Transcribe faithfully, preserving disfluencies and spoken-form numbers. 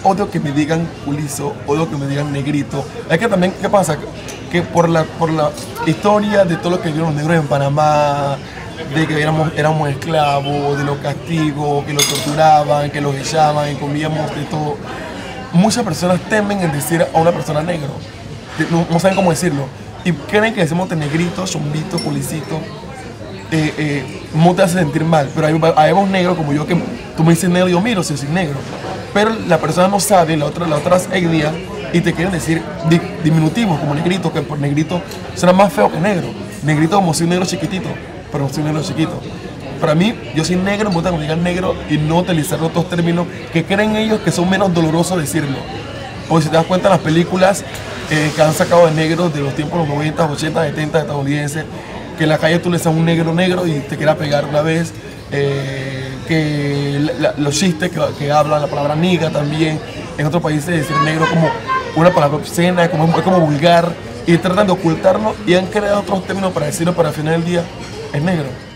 odio que me digan culizo, odio que me digan negrito. Es que también, ¿qué pasa? Que por la, por la historia de todo lo que vivieron los negros en Panamá, de que éramos, éramos esclavos, de los castigos, que los torturaban, que los echaban y comíamos de todo, muchas personas temen en decir a una persona negro. No, no saben cómo decirlo. Y creen que decimos de negrito, chombito, culicito, eh, eh, no te hace sentir mal. Pero hay, hay unos negros como yo que tú me dices negro y yo miro si yo soy negro. Pero la persona no sabe, la otra, la otra etnia, y te quieren decir di, diminutivos como negrito, que por negrito suena más feo que negro. Negrito como si un negro chiquitito, pero no soy un negro chiquito. Para mí, yo soy negro, me gusta que me digan negro y no utilizar otros términos que creen ellos que son menos dolorosos decirlo. Porque si te das cuenta en las películas eh, que han sacado de negros de los tiempos de los noventa, ochenta, setenta estadounidenses, que en la calle tú le das un negro negro y te quiera pegar una vez, eh, que la, la, los chistes que, que hablan, la palabra niga también, en otros países decir negro como una palabra obscena, como, es como vulgar, y tratan de ocultarlo y han creado otros términos para decirlo, pero al final del día es negro.